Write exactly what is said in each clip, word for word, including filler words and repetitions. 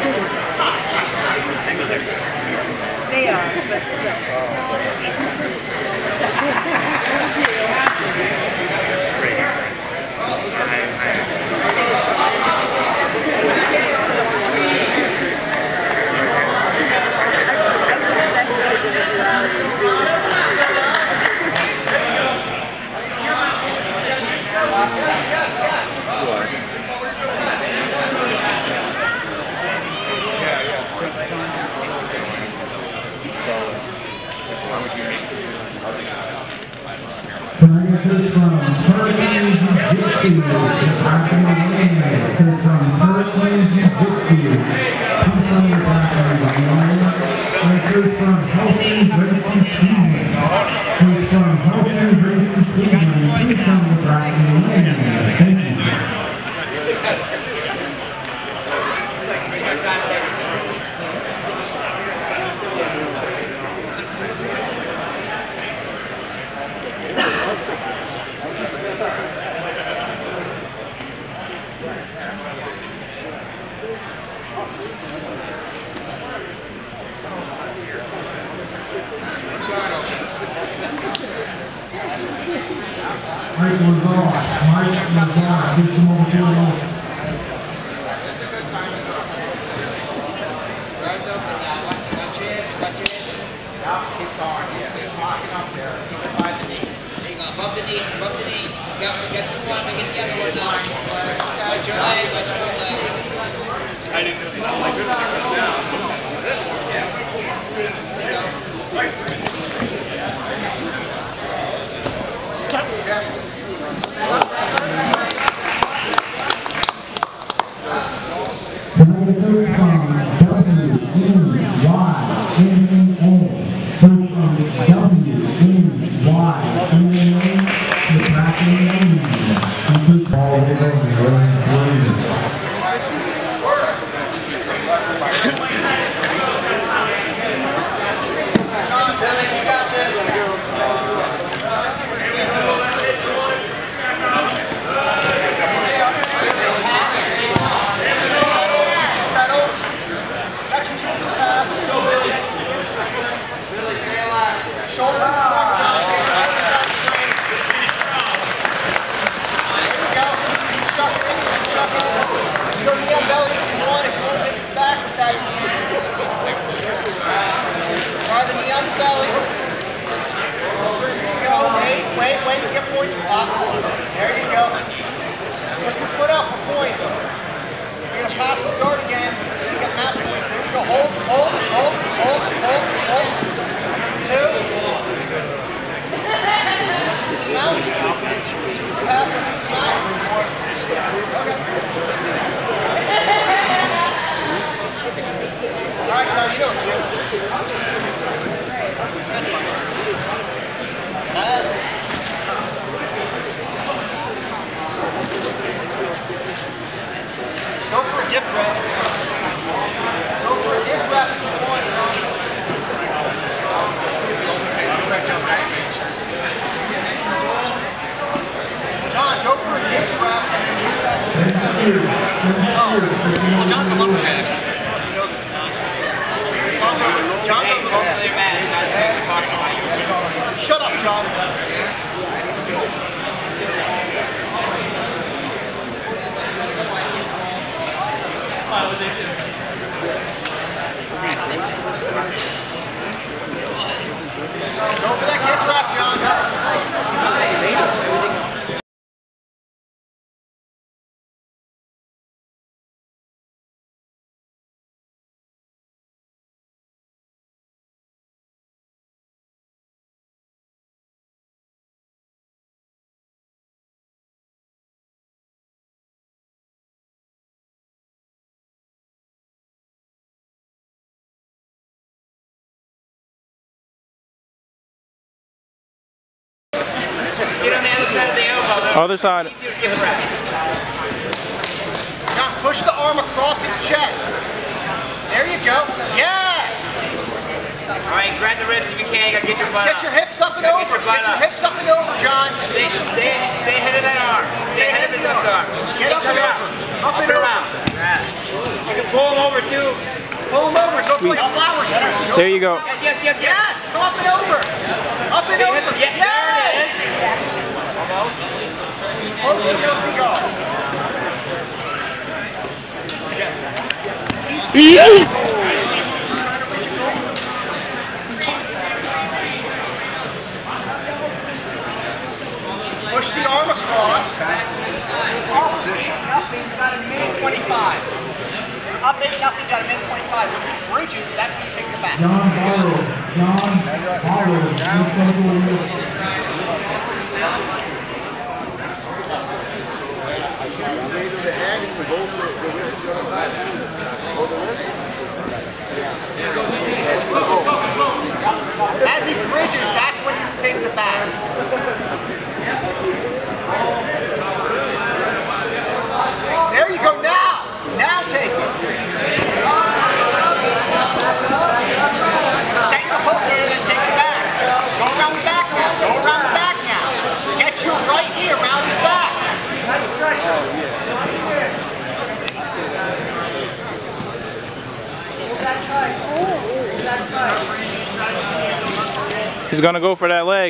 They are, but still. Connected from Hurricanes Jiu-Jitsu, connected from Hurricanes Jiu-Jitsu, two from the background, connected from Hurricanes Racing Speedway, connected from Hurricanes Racing Speedway, two from the background. Thank you. Mike was off. Mike was off. Get some over to him. That's a good time. Guards open now. Watch it. Watch it. Now keep going. Yeah, it's locking up there. Keep it by the knee. There you go. Above the knee. Above the knee. Get, get the one. Get the other one now. Watch your leg. Watch your leg. I didn't know that. Like this one goes down. Yeah. There you go. Yeah. There you go. Slip your foot out for points. You're going to pass this guard again. Then you get map points. There you go. Hold, hold, hold, hold, hold, hold. Two. Now. Pass it. Now. Okay. All right, John, you know what's good. That's fine. Pass it. Go for a gift wrap. Go for a gift wrap if you want, John. John, go for a gift wrap and then use that gift wrap. Oh, well, John's a lumberjack. I don't know if you know this or not. John's a little. John's a little. Shut up, John. I was able to. Go for that gift wrap, John. Get on the other side of the elbow. Other side. Now push the arm across his chest. There you go. Yes! Alright, grab the ribs if you can. You gotta get your butt Get up. your hips up and Get over. your butt Get your up. hips up and over, John. Stay, stay, stay ahead of that arm. Stay ahead of the left arm. Get up and over. Up and over. You can pull him over too. Sweet. There you go. Yes, yes, yes, yes. Yes, come up and over. Up and over. Yes. Yes. Close to no seagull. Push the arm across. Position. Nothing, you got a minute twenty-five. Up eight, nothing, got a minute twenty-five. With these bridges, that's when you take the back. John Varro. John Varro. As he bridges, that's when you take the back. There you go, now! Now take it. Set your hook there, then take it back. Go around the back now. Go around the back now. Get you right here, around his back. Nice pressure. Hold that tight. Hold that tight. He's gonna go for that leg.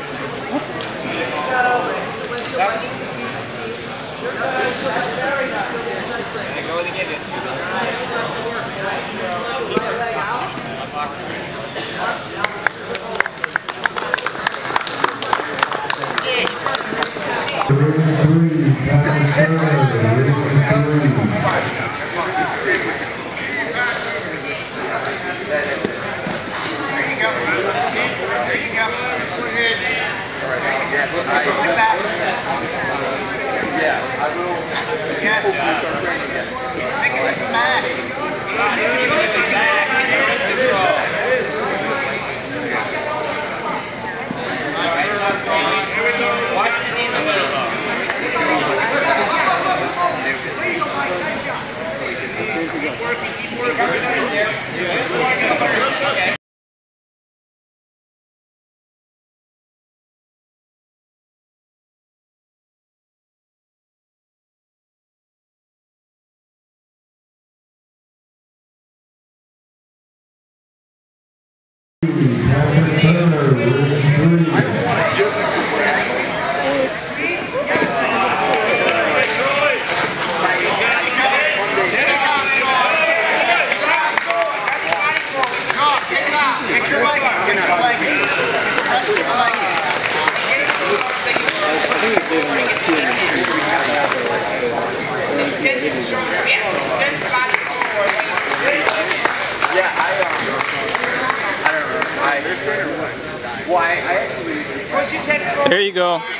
There you go. There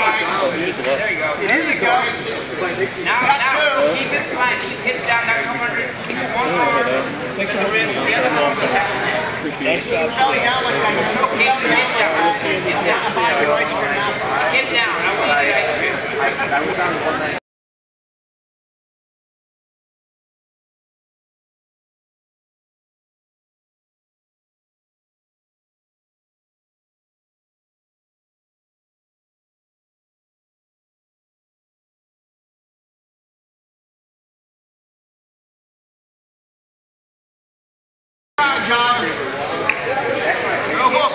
you go. There you go. Now, now, keep it flat. Keep hips down. Now come under. Keep it one arm. Take the wrist. The other arm. Nice job. Belly down like that. Belly down. Get down. Get down. I want you to ice cream. John. Go hook.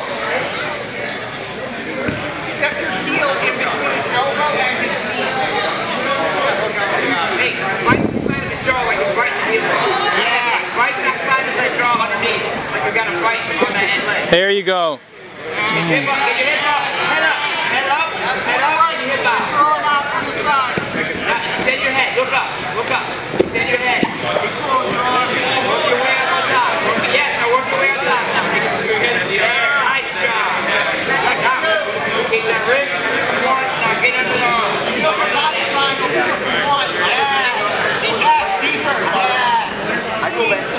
Step your heel in between his elbow and his knee. Hey, right side of the jaw like you're right in the Yeah. Right that side of the jaw underneath. Like you got a fight on the head leg. There you go. Get your hip up. Get your hip up. Head up. Head up. Head up. Get your hip out. Throw him out from the side. Now, extend your head. Look up. Look up. Extend your head. Work your way up on top. Yes, now work your way up top. Now, nice job. Now, keep that wrist. Now, get under the arm. Body triangle, one. Yes. Yes, deeper. Yes. I go back.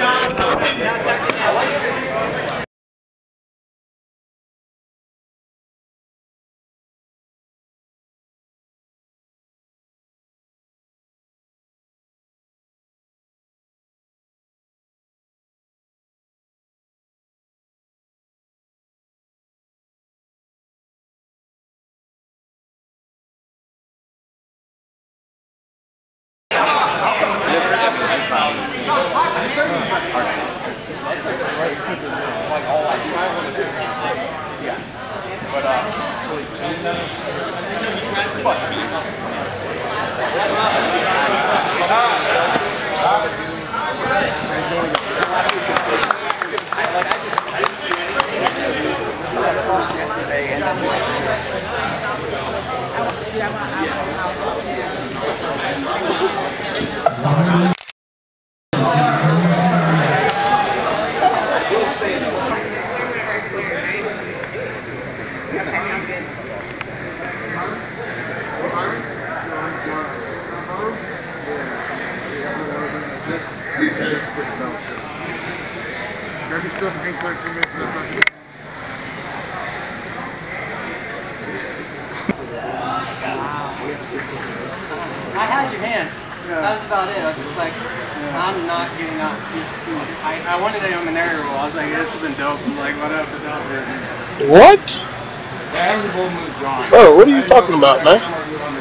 I had your hands. That was about it. I was just like, I'm not getting up. These two. I, I wanted a Minari roll. I was like, this has been dope. I'm like, whatever, whatever. What? That was a bold move, John. Oh, what are you talking about, man? You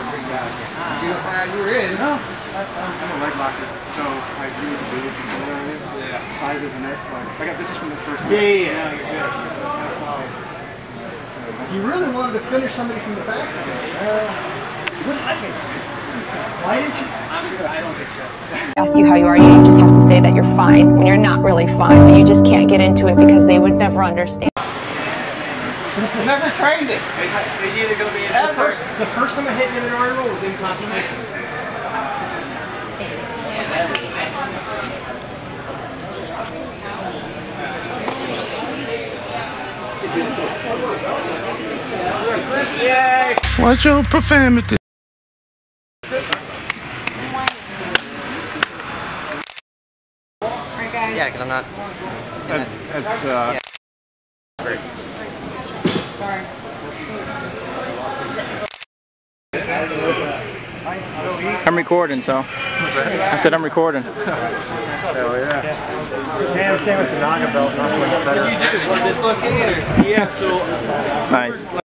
were in. No, it's, I, I'm a leg locker, so I do the boot. You know what I mean? Yeah. Size isn't it? Like, I got this is from the first. Yeah, yeah, yeah. You're good. That's solid. You really wanted to finish somebody from the back. Uh, you wouldn't like it. Why didn't you? I'm good. I don't get you. Ask you how you are, you just have to say that you're fine when you're not really fine, but you just can't get into it because they would never understand. Never trained it. It's, it's either going to be in That first, the first time I hit an Minari roll was in conservation. Yay! Watch your profanity. Yeah, because I'm not. That's, that's, uh... Yeah. I'm recording, so. I said I'm recording. Hell yeah. Damn shame it's a NAGA belt, not like a better. Nice.